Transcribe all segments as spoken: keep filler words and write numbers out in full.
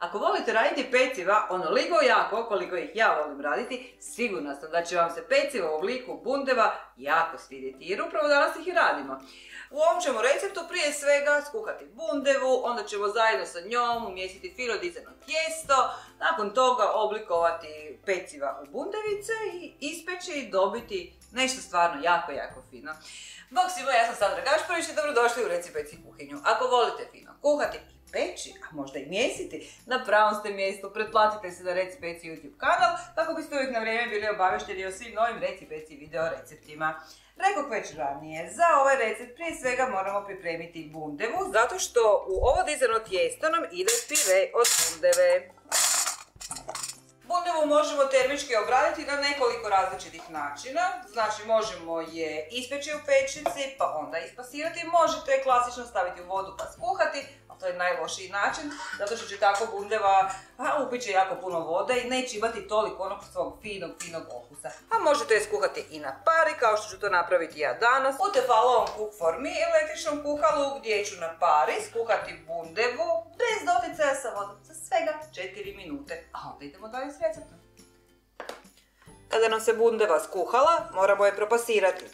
Ako volite raditi peciva onoliko jako koliko ih ja volim raditi, sigurna sam da će vam se peciva u obliku bundeva jako svidjeti jer upravo danas ih i radimo. U ovom ćemo receptu prije svega skuhati bundevu, onda ćemo zajedno sa njom umjestiti fino dizano tijesto, nakon toga oblikovati peciva u bundevice i ispeći i dobiti nešto stvarno jako, jako fino. Bog svima, ja sam Sandra Gašparić i dobrodošli u Reci Peci kuhinju. Ako volite fino kuhati i peći, a možda i mjesiti, na pravom ste mjestu, pretplatite se na Reci Peci YouTube kanal kako biste uvijek na vrijeme bili obavješteni o svim novim Reci Peci video receptima. Rekoh već ranije, za ovaj recept prije svega moramo pripremiti bundevu, zato što u ovo dizano tijesto nam ide pire od bundeve. Bundevu možemo termički obraditi na nekoliko različitih načina, znači možemo je ispeći u pećnici pa onda ispasirati, možete klasično staviti u vodu pa skuhati, ali to je najlošiji način, zato što će tako bundeva upiće jako puno vode i neće imati toliko onog svog finog, finog okusa. A možete je skuhati i na pari, kao što ću to napraviti ja danas, u tefalovom cookformi električnom kuhalu gdje ću na pari skuhati bundevu bez doticaja sa vodom za svega četiri minute. A onda idemo dalje s receptom. Kada nam se bundeva skuhala, moramo je propasirati.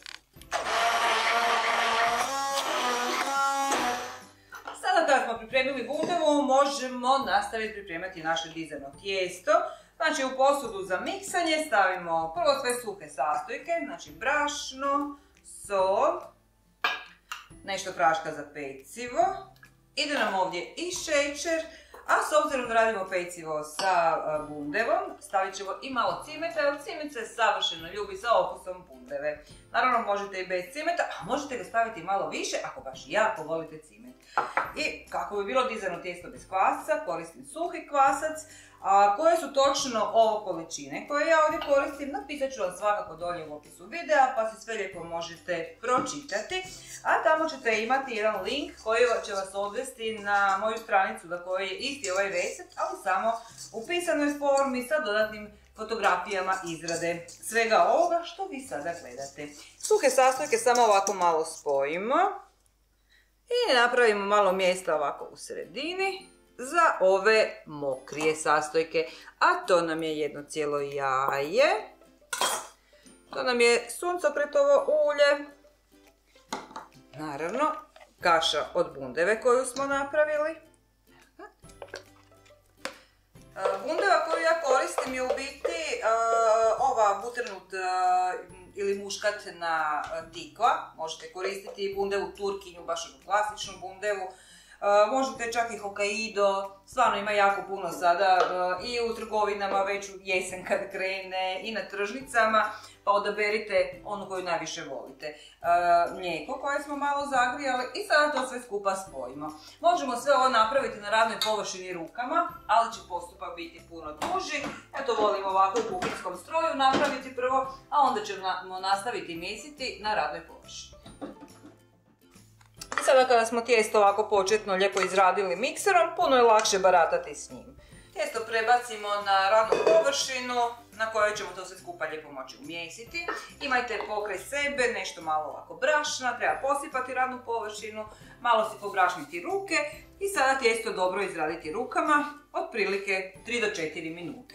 Sada kada smo pripremili bundevu, možemo nastaviti pripremati naše dizano tijesto. Znači u posudu za miksanje stavimo prvo sve suhe sastojke, znači brašno, sol, nešto praška za pecivo. Ide nam ovdje i šećer, a s obzirom da radimo pecivo sa bundevom, stavit ćemo i malo cimeta, jer cimet se savršeno ljubi sa okusom bundeve. Naravno možete i bez cimeta, a možete ga staviti malo više ako baš jako volite cimet. I kako bi bilo dizano tijesto bez kvasaca, koristim suhi kvasac. A koje su točno ovo količine koje ja ovdje koristim, napisat ću vam svakako dolje u opisu videa, pa se sve lijepo možete pročitati. A tamo ćete imati jedan link koji će vas odvesti na moju stranicu na kojoj je isti ovaj recept, ali samo u pisanoj formi sa dodatnim fotografijama izrade svega ovoga što vi sada gledate. Suhe sastojke samo ovako malo spojimo i napravimo malo mjesta ovako u sredini za ove mokrije sastojke, a to nam je jedno cijelo jaje, to nam je suncokretovo ulje, naravno kaša od bundeve koju smo napravili. Bundeva koju ja koristim je u biti ova butternut ili muškatna tikva, možete koristiti bundevu turkinju, baš onu klasičnu bundevu. Uh, možete čak i Hokkaido, stvarno ima jako puno sada uh, i u trgovinama već u jesen kad krene i na tržnicama, pa odaberite onu koju najviše volite. Uh, mlijeko koje smo malo zagrijali i sada to sve skupa spojimo. Možemo sve ovo napraviti na radnoj površini rukama, ali će postupak biti puno duži. Ja to volim ovako u kuhinskom stroju napraviti prvo, a onda ćemo nastaviti mesiti na radnoj površini. I sada kada smo tijesto ovako početno lijepo izradili mikserom, puno je lakše baratati s njim. Tijesto prebacimo na radnu površinu na kojoj ćemo to sve skupa lijepo moći umjesiti. Imajte pokraj sebe nešto malo ovako brašna, treba posipati radnu površinu, malo si pobrašniti ruke i sada tijesto dobro izraditi rukama, otprilike tri do četiri minute.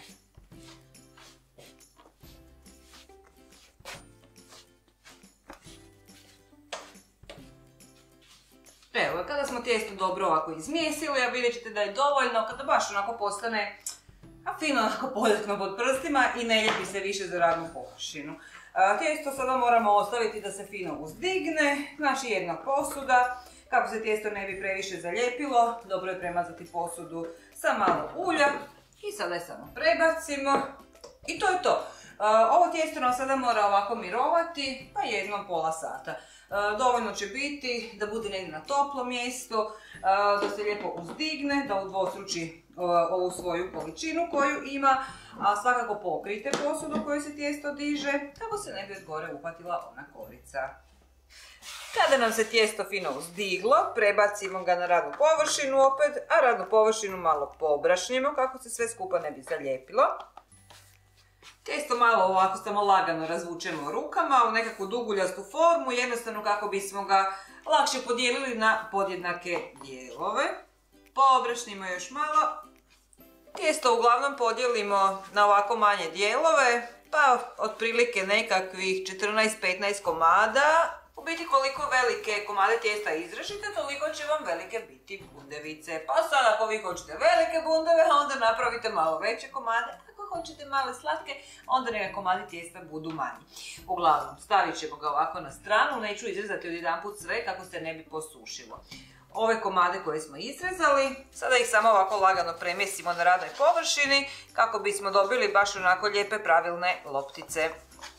Evo, kada smo tijesto dobro ovako izmjesili, a vidjet ćete da je dovoljno, kada baš onako postane a fino onako poljutno pod prstima i ne lijepi se više za radnu površinu. A, tijesto sada moramo ostaviti da se fino uzdigne, znači jedna posuda. Kako se tijesto ne bi previše zalijepilo, dobro je premazati posudu sa malo ulja i sada je samo prebacimo i to je to. Ovo tijesto nam sada mora ovako mirovati, pa jednom pola sata. Dovoljno će biti da bude negdje na toplom mjestu, da se lijepo uzdigne, da udvostruči ovu svoju količinu koju ima, a svakako pokrijte posudu koju se tijesto diže, kako se ne bi od gore uhvatila ona korica. Kada nam se tijesto fino uzdiglo, prebacimo ga na radnu površinu opet, a radnu površinu malo pobrašnjimo kako se sve skupa ne bi zalijepilo. Tijesto malo ovako samo lagano razvučemo rukama u nekakvu duguljastu formu, jednostavno kako bismo ga lakše podijelili na podjednake dijelove. Pobrašnjimo još malo tijesto uglavnom podijelimo na ovako manje dijelove, pa otprilike nekakvih četrnaest petnaest komada. U biti koliko velike komade tijesta izrežite, toliko će vam velike biti bundevice. Pa sad ako vi hoćete velike bundeve, onda napravite malo veće komade. Ako hoćete male slatke, onda neka komadi tijesta budu manji. Uglavnom, stavit ćemo ga ovako na stranu, neću izrezati odjedanput sve kako se ne bi posušilo. Ove komade koje smo izrezali, sada ih samo ovako lagano premjesimo na radnoj površini kako bismo dobili baš onako lijepe pravilne loptice.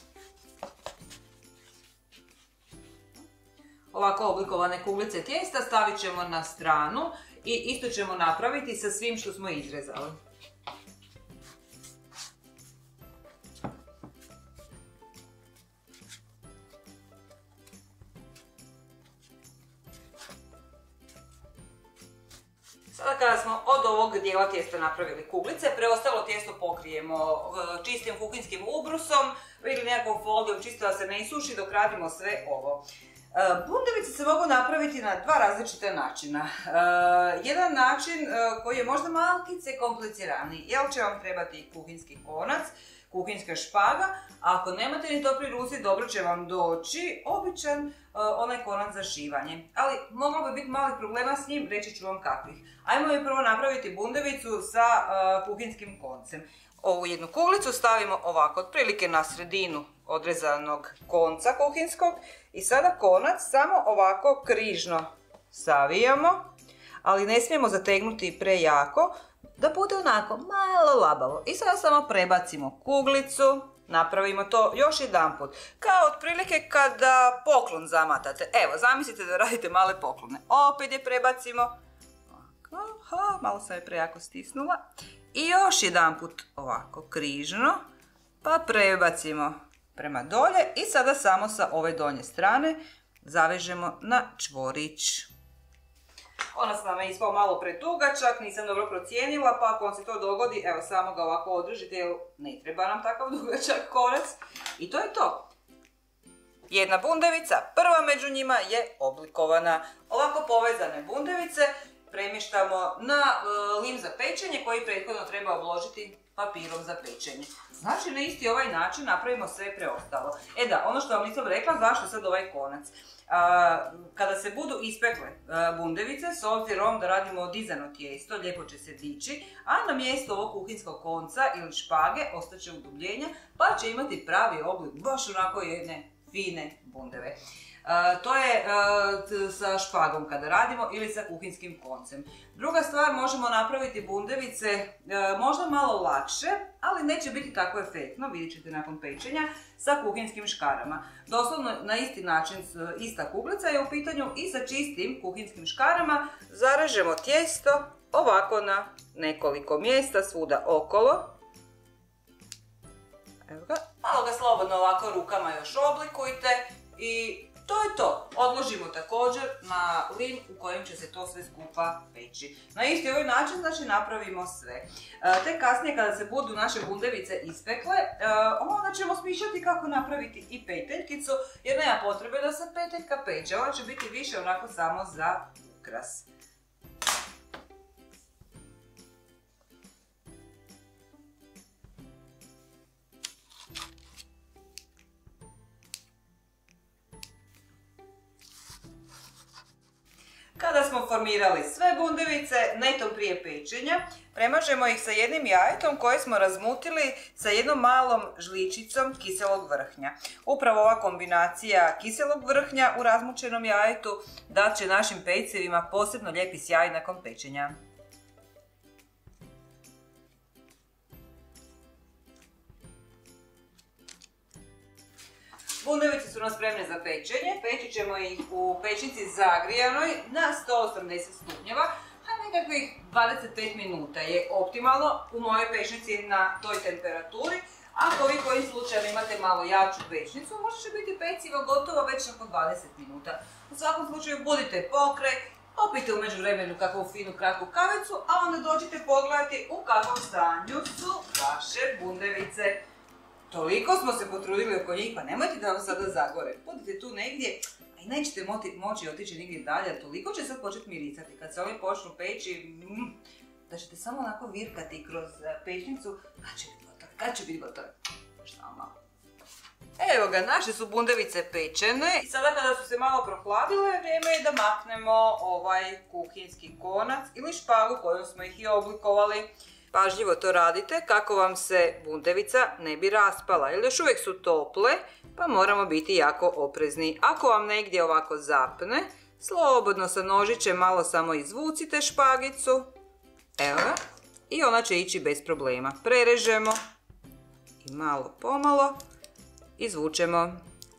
Ovako oblikovane kuglice tijesta stavit ćemo na stranu i isto ćemo napraviti sa svim što smo izrezali. Sada kada smo od ovog dijela tijesta napravili kuglice, preostalo tijesto pokrijemo čistim kuhinskim ubrusom ili nekakvom folijom čisto da se ne isuši dok radimo sve ovo. Bundevice se mogu napraviti na dva različita načina. Jedan način koji je možda malkice kompliciraniji, jer će vam trebati kuhinski konac, kuhinska špaga, a ako nemate ni to pri ruci, dobro će vam doći običan onaj konac za šivanje. Ali moglo bi biti malih problema s njim, reći ću vam kakvih. Ajmo mi prvo napraviti bundevicu sa kuhinskim koncem. Ovu jednu kuglicu stavimo ovako, otprilike na sredinu odrezanog konca kuhinskog i sada konac samo ovako križno savijamo, ali ne smijemo zategnuti prejako, da bude onako malo labavo. I sada samo prebacimo kuglicu, napravimo to još jedanput, kao otprilike kada poklon zamatate. Evo, zamislite da radite male poklone. Opet je prebacimo, aha, malo sam je prejako stisnula. I još jedanput ovako križno, pa prebacimo prema dolje i sada samo sa ove donje strane zavežemo na čvorić. Ona sam nam ispao malo predugačak, nisam dobro procijenila, pa ako vam se to dogodi, evo samo ga ovako održite jer ne treba nam takav dugačak konac. I to je to. Jedna bundevica, prva među njima je oblikovana. Ovako povezane bundevice premještamo na lim za pečenje koji prethodno treba obložiti papirom za pečenje. Znači na isti ovaj način napravimo sve preostalo. E da, ono što vam nisam rekla, zašto sad ovaj konac? Kada se budu ispekle bundevice, s obzirom da radimo dizano tijesto, lijepo će se dići, a na mjesto ovog kuhinskog konca ili špage ostaće udubljenja, pa će imati pravi oblik, baš onako jedne fine bundeve. Uh, to je uh, sa špagom kada radimo ili sa kuhinskim koncem. Druga stvar, možemo napraviti bundevice uh, možda malo lakše, ali neće biti tako efektno, vidjet ćete nakon pečenja, sa kuhinskim škarama. Doslovno na isti način, ista kuglica je u pitanju i sa čistim kuhinskim škarama zarežemo tijesto ovako na nekoliko mjesta svuda okolo. Evo ga. Malo ga slobodno ovako rukama još oblikujte i to je to. Odložimo također na lim u kojem će se to sve skupa peći. Na isti ovaj način znači napravimo sve. Te kasnije kada se budu naše bundevice ispekle, onda ćemo smišljati kako napraviti i peteljkicu, jer nema potrebe da se peteljka peče. Ona će biti više onako samo za ukras. Kada smo formirali sve bundevice, netom prije pečenja, premažemo ih sa jednim jajetom koje smo razmutili sa jednom malom žličicom kiselog vrhnja. Upravo ova kombinacija kiselog vrhnja u razmučenom jajetu dat će našim pecievima posebno lijepi sjaj nakon pečenja. Bundevice su nam spremne za pečenje, peći ćemo ih u pećnici zagrijanoj na sto osamdeset stupnjeva, a nekakvih dvadeset pet minuta je optimalno u mojoj pećnici na toj temperaturi. Ako vi kojim slučajem imate malo jaču pećnicu, možda će biti pecivo gotovo već nakon dvadeset minuta. U svakom slučaju budite pokraj, popijte u međuvremenu kakvu finu kratku kavicu, a onda dođite pogledati u kakvom stanju su vaše bundevice. Toliko smo se potrudili oko njih, pa nemojte da vam sada zagore. Budite tu negdje, a i nećete moći otići nigdje dalje, toliko će sad početi mirisati. Kad se oni počnu peći, mm, da ćete samo onako virkati kroz pećnicu, kad će biti gotovi, kad će biti gotovi. Šta malo. Evo ga, naše su bundevice pečene i sada kada su se malo prohladile, vrijeme je da maknemo ovaj kuhinjski konac ili špagu kojom smo ih i oblikovali. Pažljivo to radite kako vam se bundevica ne bi raspala, jer još uvijek su tople, pa moramo biti jako oprezni. Ako vam negdje ovako zapne, slobodno sa nožićem malo samo izvucite špagicu, evo ga, i ona će ići bez problema. Prerežemo i malo pomalo izvučemo.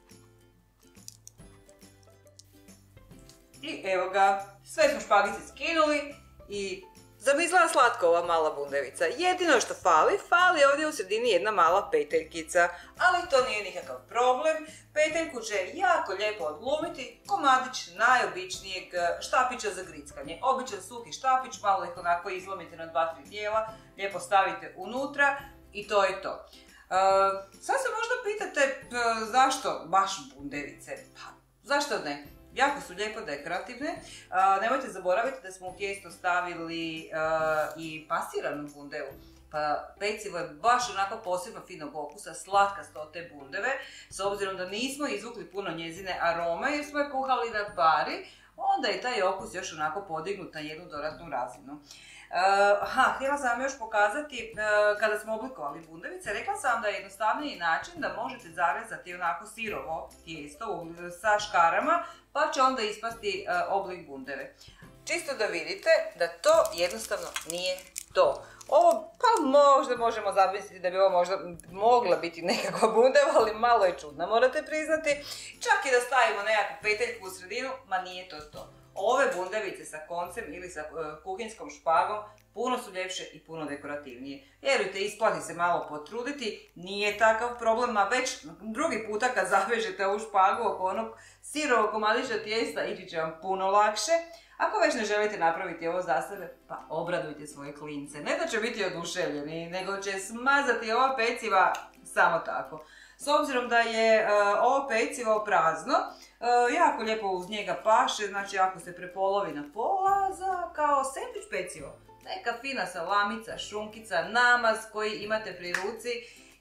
I evo ga, sve smo špagice skinuli i zar ne izgleda slatko ova mala bundevica? Jedino što fali, fali ovdje u sredini jedna mala peteljkica, ali to nije nikakav problem. Peteljku će jako lijepo odglumiti komadić najobičnijeg štapića za grickanje. Običan suhi štapić, malo ih onako izlomite na dva, tri dijela, lijepo stavite unutra i to je to. Uh, sad se možda pitate uh, zašto baš bundevice? Pa, zašto ne? Jako su lijepo dekorativne. Uh, nemojte zaboraviti da smo u tijesto stavili uh, i pasiranu bundevu. Pa pecivo je baš onako posebno finog okusa, slatkasto od te bundeve. S obzirom da nismo izvukli puno njezine arome jer smo je kuhali na pari, onda je taj okus još onako podignut na jednu dodatnu razinu. Uh, aha, htjela sam vam još pokazati, uh, kada smo oblikovali bundevice, rekla sam vam da je jednostavniji način da možete zarezati onako sirovo tijesto sa škarama, pa će onda ispasti uh, oblik bundeve. Čisto da vidite da to jednostavno nije to. Ovo pa možda možemo zamisliti da bi ovo možda mogla biti nekakva bundeva, ali malo je čudna, morate priznati. Čak i da stavimo nekakvu peteljku u sredinu, ma nije to to. Ove bundevice sa koncem ili sa uh, kuhinjskom špagom puno su ljepše i puno dekorativnije. Vjerujte, isplati se malo potruditi, nije takav problem, a već drugi puta kad zavežete ovu špagu oko onog sirovog komadića tijesta ići će vam puno lakše. Ako već ne želite napraviti ovo za sebe, pa obradujte svoje klince. Ne da će biti oduševljeni, nego će smazati ova peciva samo tako. S obzirom da je uh, ovo pecivo prazno, uh, jako lijepo uz njega paše, znači ako se prepolovi na pola za kao sendvič pecivo. Neka fina salamica, šunkica, namaz koji imate pri ruci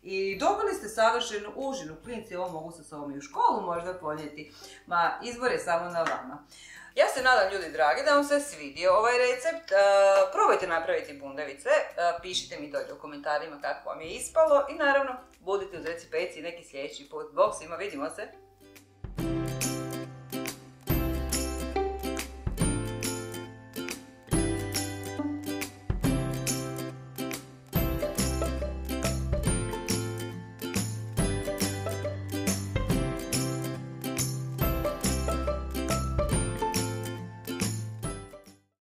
i dobili ste savršenu užinu. Klinci ovo mogu sa sobom i u školu možda ponijeti, ma izbor je samo na vama. Ja se nadam, ljudi dragi, da vam se svidio ovaj recept. Uh, probajte napraviti bundevice, uh, pišite mi dolje u komentarima kako vam je ispalo i naravno budite uz Reci Peci neki sljedeći put. Bog svima, vidimo se!